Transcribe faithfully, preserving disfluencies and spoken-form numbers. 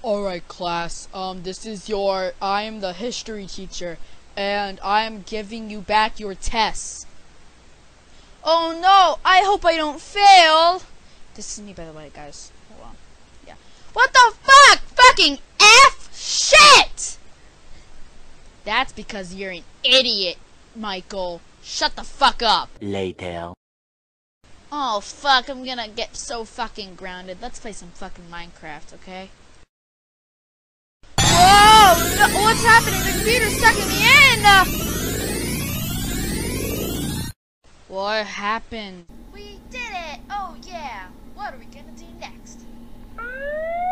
Alright class, um, this is your, I am the history teacher, and I am giving you back your tests. Oh no, I hope I don't fail! This is me, by the way, guys. Hold on. Yeah. What the fuck? Fucking F shit! That's because you're an idiot, Michael. Shut the fuck up. Later. Oh fuck, I'm gonna get so fucking grounded. Let's play some fucking Minecraft, okay? Whoa! No, what's happening? The computer's sucking me in! What happened? We did it! Oh yeah! What are we gonna do next?